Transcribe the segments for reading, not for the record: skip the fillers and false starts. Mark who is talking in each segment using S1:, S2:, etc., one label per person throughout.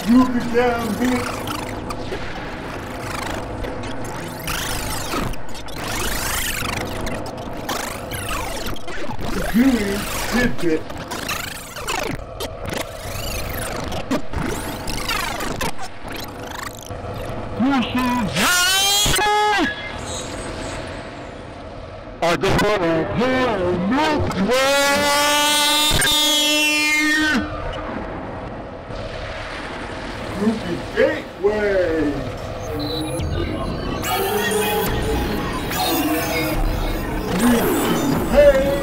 S1: gooky gambit, gooey tidbit, I got a whole Milky Way! Goopy gateway! Hey!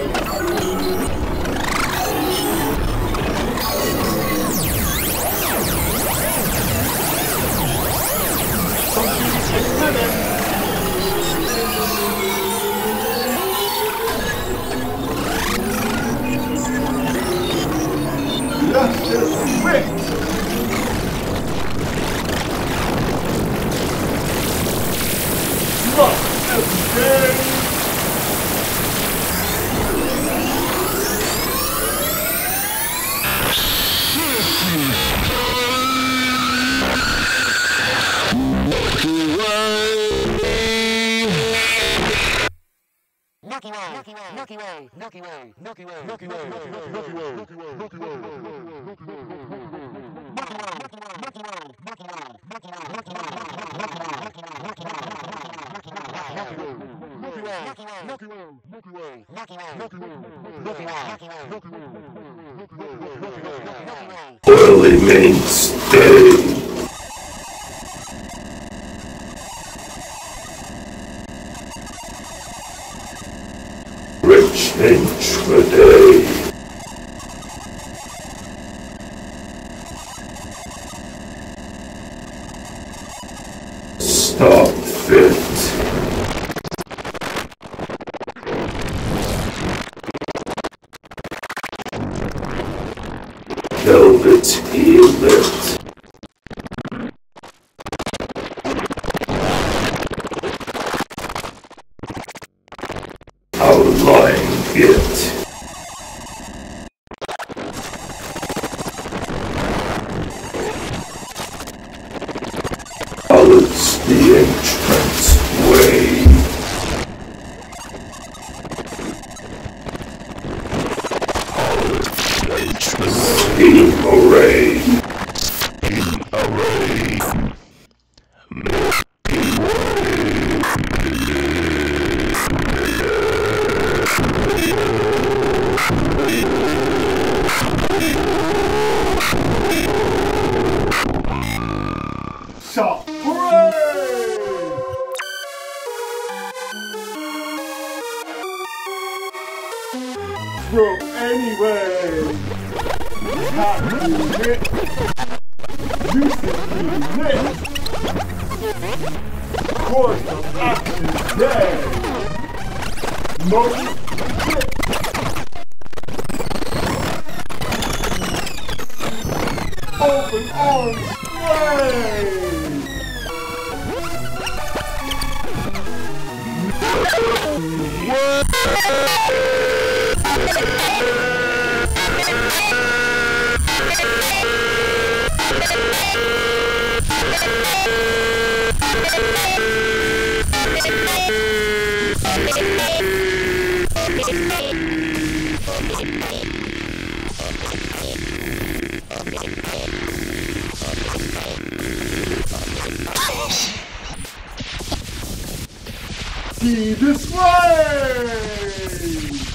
S1: Luscious wit! Look every day!
S2: Milky Way, Milky Way, Milky Way, Milky Way, Milky Way, Milky Way, Milky Way, Milky Way, Milky Way, Milky Way, Milky Way,
S3: Early mainstay. Rich intraday. Stop fit. Velvety emit. Outlying it. Follows the entranceway. Hooray. Hooray. Milky Way.
S1: So, hooray! Throw anyway! Tack emit! Luscious course of action day! Modus open arms splay! See this way!